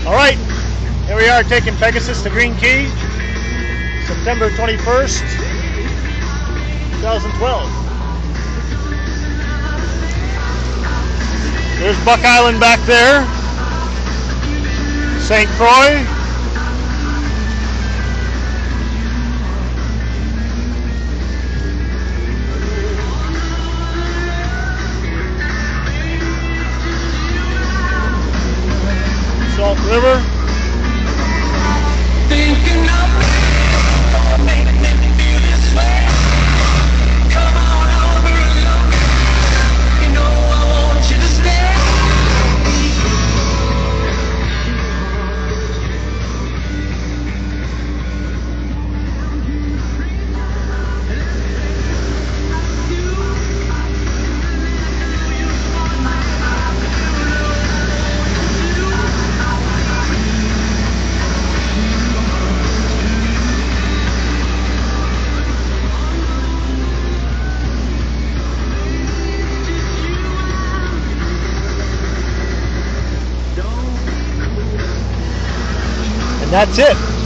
Alright, here we are taking Pegasus to GreenKey, September 21st, 2012. There's Buck Island back there, St. Croix. Salt River. Thinking of me, make me feel this way. Come on over and love me. You know I want you to stay. And that's it.